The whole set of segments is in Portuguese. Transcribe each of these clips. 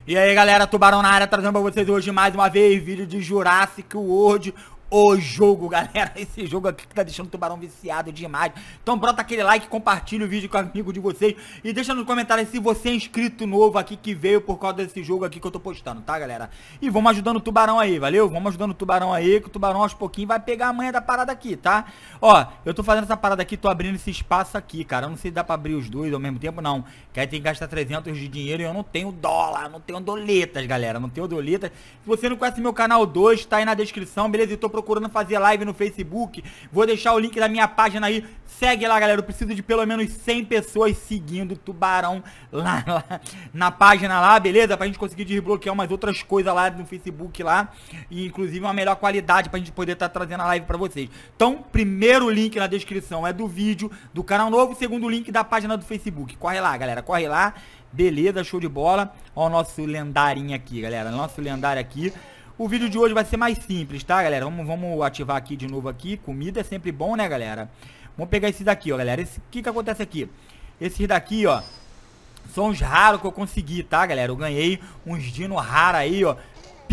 E aí galera, Tubarão na área, trazendo pra vocês hoje mais uma vez vídeo de Jurassic World, o jogo, galera. Esse jogo aqui que tá deixando o Tubarão viciado demais. Então brota aquele like, compartilha o vídeo com o amigo de vocês e deixa nos comentários se você é inscrito novo aqui que veio por causa desse jogo aqui que eu tô postando, tá galera? E vamos ajudando o Tubarão aí, valeu? Vamos ajudando o Tubarão aí, que o Tubarão aos pouquinhos vai pegar a manha da parada aqui, tá? Ó, eu tô fazendo essa parada aqui, tô abrindo esse espaço aqui, cara. Eu não sei se dá pra abrir os dois ao mesmo tempo, não. Que aí tem que gastar 300 de dinheiro e eu não tenho dólar, não tenho doletas, galera. Não tenho doletas. Se você não conhece meu canal 2, tá aí na descrição, beleza? Eu tô procurando fazer live no Facebook. Vou deixar o link da minha página aí. Segue lá, galera. Eu preciso de pelo menos 100 pessoas seguindo o Tubarão lá na página lá, beleza? Pra gente conseguir desbloquear umas outras coisas lá no Facebook lá. E inclusive uma melhor qualidade pra gente poder estar trazendo a live pra vocês. Então, primeiro link na descrição é do vídeo do canal novo. Segundo link da página do Facebook. Corre lá, galera. Corre lá. Beleza, show de bola. Ó o nosso lendarinho aqui, galera. Nosso lendário aqui. O vídeo de hoje vai ser mais simples, tá, galera? Vamos ativar aqui de novo aqui. Comida é sempre bom, né, galera? Vamos pegar esse daqui, ó, galera. O que acontece aqui? Esses daqui, ó, são os raros que eu consegui, tá, galera? Eu ganhei uns dino raro aí, ó.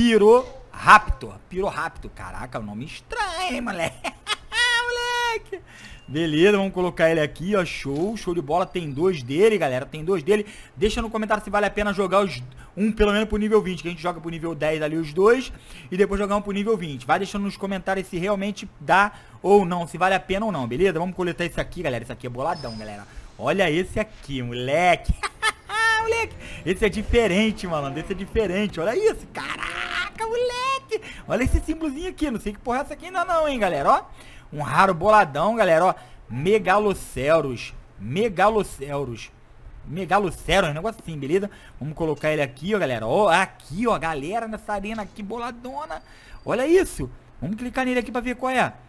Piroraptor. Piroraptor. Caraca, o nome estranho, hein, moleque? Moleque. Beleza, vamos colocar ele aqui, ó, show de bola, tem dois dele, galera, tem dois dele. Deixa no comentário se vale a pena jogar um pelo menos pro nível 20, que a gente joga pro nível 10 ali os dois, e depois jogar um pro nível 20. Vai deixando nos comentários se realmente dá ou não, se vale a pena ou não, beleza? Vamos coletar esse aqui, galera, esse aqui é boladão, galera. Olha esse aqui, moleque. Moleque, esse é diferente, mano, esse é diferente, olha isso, caraca, moleque. Olha esse símbolozinho aqui, não sei que porra é essa aqui ainda não, hein, galera, ó. Um raro boladão, galera, ó. Megaloceros. Megaloceros, um negócio assim, beleza? Vamos colocar ele aqui, ó, galera. Ó, aqui, ó, galera, nessa arena aqui, boladona. Olha isso. Vamos clicar nele aqui pra ver qual é.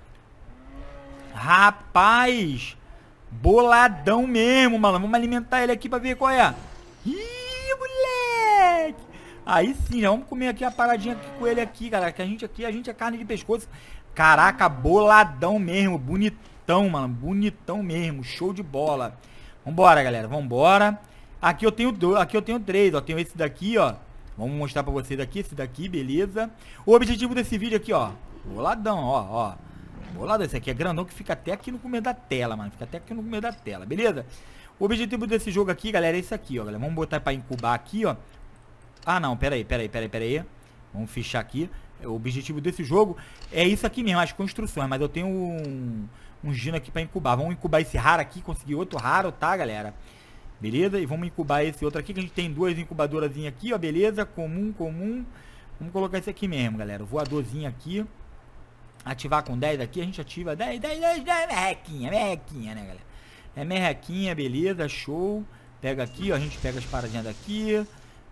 Rapaz. Boladão mesmo, mano. Vamos alimentar ele aqui pra ver qual é. Ih, moleque. Aí sim, vamos comer aqui a paradinha aqui com ele aqui, galera. Que a gente é carne de pescoço. Caraca, boladão mesmo, bonitão, mano, bonitão mesmo, show de bola. Vambora, galera, vambora. Aqui eu tenho três, ó, tenho esse daqui, ó. Vamos mostrar pra vocês aqui, esse daqui, beleza. O objetivo desse vídeo aqui, ó, boladão, ó. Boladão, esse aqui é grandão que fica até aqui no começo da tela, mano, fica até aqui no começo da tela, beleza? O objetivo desse jogo aqui, galera, é esse aqui, ó, galera. Vamos botar pra incubar aqui, ó. Ah, não, pera aí. Vamos fechar aqui. O objetivo desse jogo é isso aqui mesmo, as construções. Mas eu tenho um gino aqui pra incubar. Vamos incubar esse raro aqui, conseguir outro raro, tá, galera? Beleza? E vamos incubar esse outro aqui, que a gente tem duas incubadoras aqui, ó, beleza? Comum. Vamos colocar esse aqui mesmo, galera. Voadorzinho aqui. Ativar com 10 aqui, a gente ativa 10, merrequinha, né, galera? É merrequinha, beleza, show. Pega aqui, ó, a gente pega as paradinhas daqui.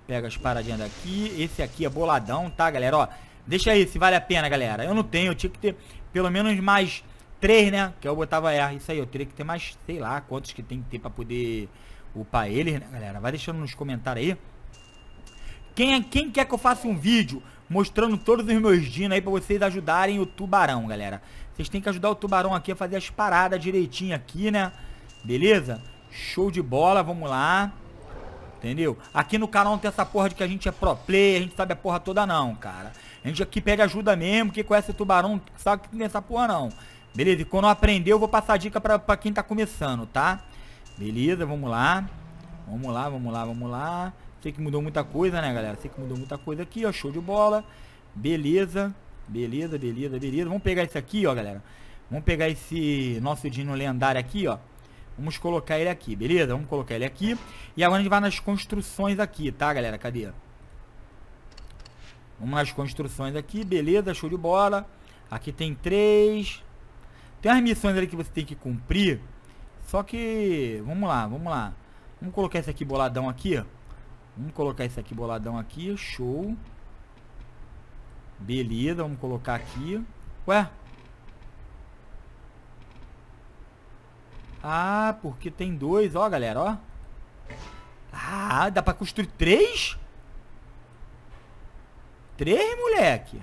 Esse aqui é boladão, tá, galera? Ó, deixa aí se vale a pena, galera. Eu não tenho, eu tinha que ter pelo menos mais 3, né? Que eu botava isso aí, eu teria que ter mais, sei lá, quantos que tem que ter pra poder upar eles, né, galera? Vai deixando nos comentários aí. Quem quer que eu faça um vídeo mostrando todos os meus dinos aí pra vocês ajudarem o Tubarão, galera? Vocês têm que ajudar o Tubarão aqui a fazer as paradas direitinho aqui, né? Beleza? Show de bola, vamos lá. Entendeu? Aqui no canal não tem essa porra de que a gente é pro player, a gente sabe a porra toda não, cara. A gente aqui pede ajuda mesmo, quem conhece o Tubarão sabe que não tem essa porra não. Beleza? E quando aprender eu vou passar a dica pra quem tá começando, tá? Beleza, vamos lá. Vamos lá. Sei que mudou muita coisa, né, galera? Sei que mudou muita coisa aqui, ó. Show de bola. Beleza. Vamos pegar esse aqui, ó, galera. Vamos pegar esse nosso dino lendário aqui, ó. Vamos colocar ele aqui, beleza? Vamos colocar ele aqui. E agora a gente vai nas construções aqui, tá, galera? Cadê? Vamos nas construções aqui, beleza? Show de bola. Aqui tem 3. Tem umas missões ali que você tem que cumprir. Só que... Vamos lá. Vamos colocar esse aqui boladão aqui, ó. Show. Beleza, vamos colocar aqui. Ué? Ah, porque tem 2, ó, galera, ó. Ah, dá pra construir 3? 3, moleque.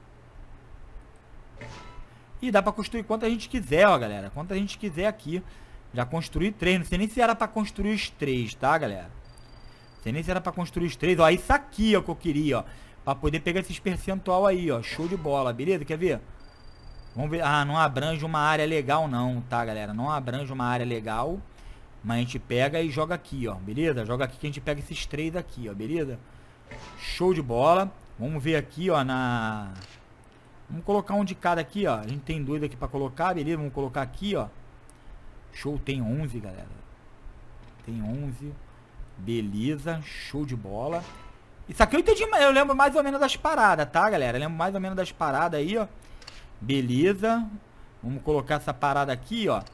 E dá pra construir quanto a gente quiser, ó, galera. Quanto a gente quiser aqui. Já construí 3, não sei nem se era pra construir os 3, tá, galera? Sei nem se era pra construir os 3, ó. Isso aqui, ó, que eu queria, ó. Pra poder pegar esses percentual aí, ó. Show de bola, beleza? Quer ver? Vamos ver. Ah, não abrange uma área legal não, tá, galera? Não abrange uma área legal. Mas a gente pega e joga aqui, ó. Beleza? Joga aqui que a gente pega esses 3 aqui, ó. Beleza? Show de bola. Vamos ver aqui, ó, na... Vamos colocar um de cada aqui, ó. A gente tem 2 aqui pra colocar, beleza? Vamos colocar aqui, ó. Show, tem 11, galera. Tem 11. Beleza, show de bola. Isso aqui eu entendi, eu lembro mais ou menos das paradas, tá, galera? Eu lembro mais ou menos das paradas aí, ó. Beleza. Vamos colocar essa parada aqui, ó.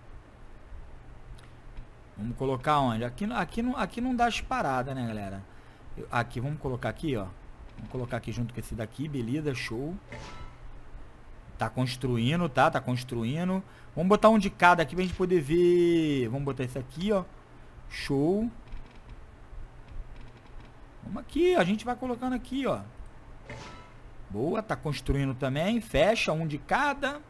Vamos colocar onde? Aqui não dá as paradas, né, galera? Aqui, vamos colocar aqui, ó. Vamos colocar aqui junto com esse daqui, beleza, show. Tá construindo, tá? Tá construindo. Vamos botar um de cada aqui pra gente poder ver. Vamos botar esse aqui, ó. Show. Vamos aqui, a gente vai colocando aqui, ó. Boa, tá construindo também. Fecha, um de cada.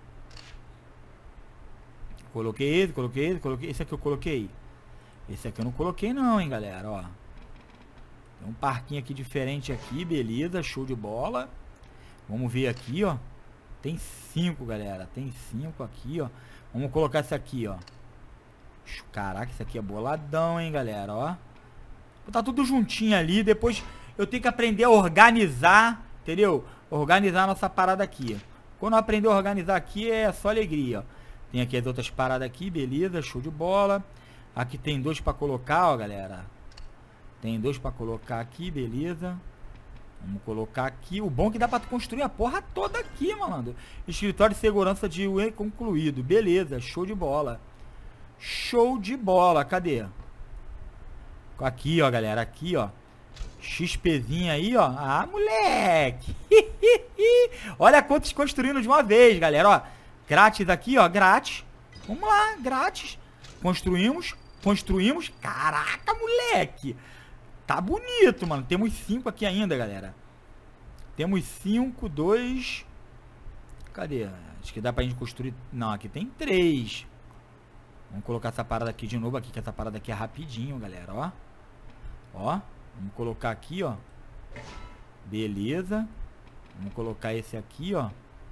Coloquei esse, coloquei esse, coloquei. Esse aqui eu coloquei. Esse aqui eu não coloquei não, hein, galera, ó. Tem um parquinho aqui diferente aqui, beleza, show de bola. Vamos ver aqui, ó. Tem 5, galera. Tem 5 aqui, ó. Vamos colocar esse aqui, ó. Caraca, isso aqui é boladão, hein, galera, ó. Tá tudo juntinho ali. Depois eu tenho que aprender a organizar, entendeu? Organizar a nossa parada aqui. Quando eu aprender a organizar aqui é só alegria, ó. Tem aqui as outras paradas aqui, beleza, show de bola. Aqui tem 2 pra colocar, ó, galera. Tem 2 pra colocar aqui, beleza. Vamos colocar aqui. O bom é que dá pra construir a porra toda aqui, malandro. Escritório de segurança de UE concluído. Beleza, show de bola. Show de bola, cadê? Aqui, ó, galera, aqui, ó. XPzinho aí, ó. Ah, moleque. Olha quantos construindo de uma vez, galera, ó. Grátis aqui, ó, grátis. Vamos lá, grátis. Construímos, construímos. Caraca, moleque. Tá bonito, mano. Temos 5 aqui ainda, galera. Temos 5, 2. Cadê? Acho que dá pra gente construir. Não, aqui tem 3. Vamos colocar essa parada aqui de novo aqui, que essa parada aqui é rapidinho, galera, ó. Ó, vamos colocar aqui, ó. Beleza. Vamos colocar esse aqui, ó.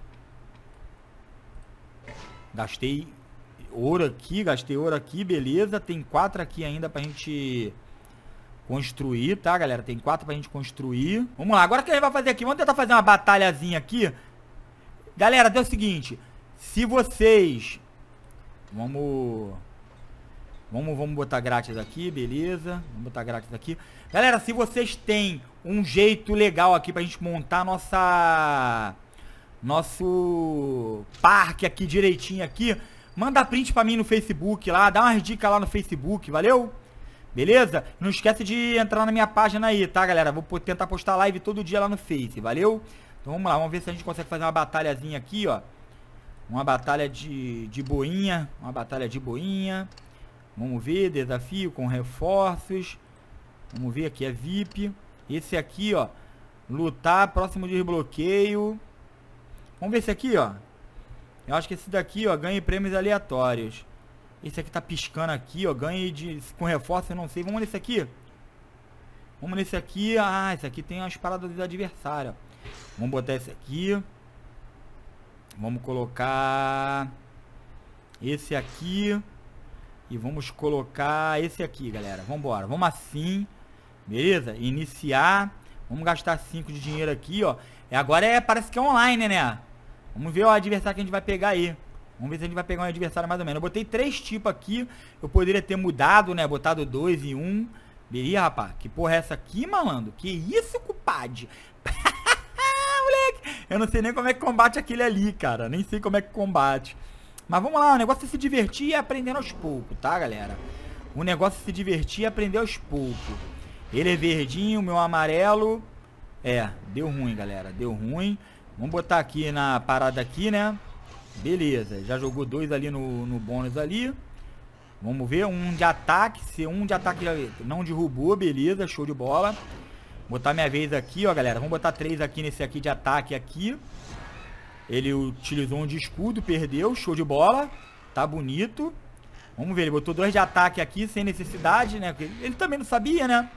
Gastei ouro aqui, beleza. Tem 4 aqui ainda pra gente construir, tá, galera? Tem 4 pra gente construir. Vamos lá, agora o que a gente vai fazer aqui? Vamos tentar fazer uma batalhazinha aqui. Galera, é o seguinte. Se vocês... Vamos botar grátis aqui, beleza. Vamos botar grátis aqui. Galera, se vocês têm um jeito legal aqui pra gente montar nosso parque aqui direitinho aqui, manda print pra mim no Facebook lá, dá umas dicas lá no Facebook, valeu? Beleza? Não esquece de entrar na minha página aí, tá, galera? Vou tentar postar live todo dia lá no Face, valeu? Então vamos lá, vamos ver se a gente consegue fazer uma batalhazinha aqui, ó. Uma batalha de boinha. Uma batalha de boinha. Vamos ver, desafio com reforços. Vamos ver, aqui é VIP. Esse aqui, ó, lutar próximo de desbloqueio. Vamos ver esse aqui, ó. Eu acho que esse daqui, ó, ganha prêmios aleatórios. Esse aqui tá piscando aqui, ó, ganha com reforço, eu não sei. Vamos nesse aqui. Vamos nesse aqui. Ah, esse aqui tem as paradas do adversário. Vamos botar esse aqui. Vamos colocar esse aqui. E vamos colocar esse aqui, galera. Vambora, vamos assim. Beleza? Iniciar. Vamos gastar 5 de dinheiro aqui, ó. E agora parece que é online, né? Vamos ver o adversário que a gente vai pegar aí. Vamos ver se a gente vai pegar um adversário mais ou menos. Eu botei 3 tipos aqui. Eu poderia ter mudado, né? Botado 2 e 1. Beleza, rapaz? Que porra é essa aqui, malandro? Que isso, compadre? Moleque! Eu não sei nem como é que combate aquele ali, cara. Nem sei como é que combate. Mas vamos lá, o negócio é se divertir e aprendendo aos poucos, tá, galera? O negócio é se divertir e aprender aos poucos. Ele é verdinho, o meu amarelo. É, deu ruim, galera. Deu ruim. Vamos botar aqui na parada aqui, né? Beleza, já jogou 2 ali no bônus ali. Vamos ver, um de ataque. Se um de ataque não derrubou, beleza, show de bola. Botar minha vez aqui, ó, galera. Vamos botar 3 aqui nesse aqui de ataque aqui. Ele utilizou um de escudo, perdeu, show de bola. Tá bonito. Vamos ver, ele botou 2 de ataque aqui sem necessidade, né? Ele também não sabia, né?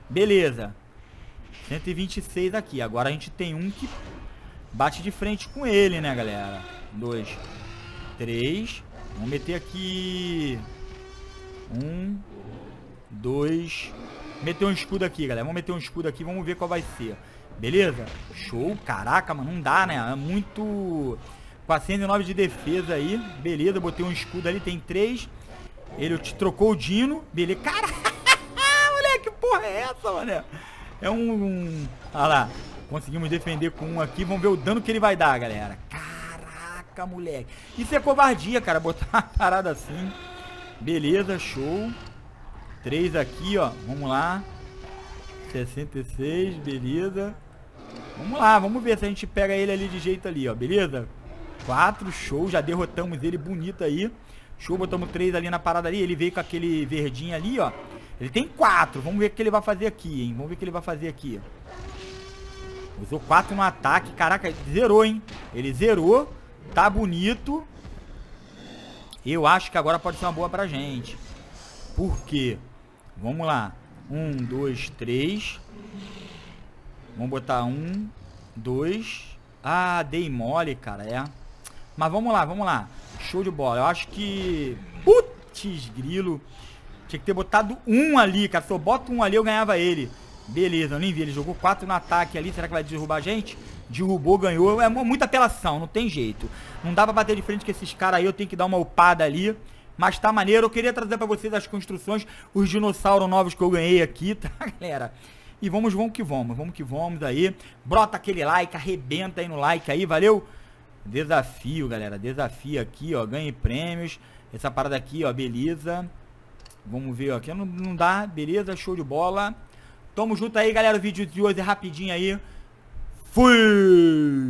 Beleza. 126 aqui. Agora a gente tem um que bate de frente com ele, né, galera? 2, 3. Vamos meter aqui 1, 2. Meter um escudo aqui, galera. Vamos meter um escudo aqui. Vamos ver qual vai ser. Beleza? Show. Caraca, mano. Não dá, né? É muito... 409 de defesa aí. Beleza. Botei um escudo ali. Tem 3. Ele te trocou o Dino. Beleza. Caraca, moleque. Que porra é essa, mano? É olha lá. Conseguimos defender com um aqui. Vamos ver o dano que ele vai dar, galera. Caraca, moleque. Isso é covardia, cara. Botar uma parada assim. Beleza, show. 3 aqui, ó. Vamos lá. 66, beleza. Vamos lá, vamos ver se a gente pega ele ali de jeito ali, ó. Beleza? 4, show. Já derrotamos ele bonito aí. Show, botamos 3 ali na parada ali. Ele veio com aquele verdinho ali, ó. Ele tem 4. Vamos ver o que ele vai fazer aqui, hein. Vamos ver o que ele vai fazer aqui. Usou 4 no ataque. Caraca, zerou, hein. Ele zerou. Tá bonito. Eu acho que agora pode ser uma boa pra gente. Por quê? Vamos lá. 1, 2, 3. Vamos botar 1, 2. Ah, dei mole, cara, é. Mas vamos lá, vamos lá. Show de bola. Eu acho que... Putz, grilo. Tinha que ter botado 1 ali, cara. Se eu boto 1 ali, eu ganhava ele. Beleza, eu nem vi. Ele jogou 4 no ataque ali. Será que vai derrubar a gente? Derrubou, ganhou. É muita apelação, não tem jeito. Não dá pra bater de frente com esses caras aí. Eu tenho que dar uma upada ali. Mas tá maneiro. Eu queria trazer pra vocês as construções, os dinossauros novos que eu ganhei aqui, tá, galera? E vamos que vamos. Vamos que vamos aí. Brota aquele like, arrebenta aí no like aí, valeu? Desafio, galera. Desafio aqui, ó. Ganhe prêmios. Essa parada aqui, ó. Beleza. Vamos ver, ó. Aqui não dá. Beleza, show de bola. Tamo junto aí, galera. O vídeo de hoje é rapidinho aí. Fui!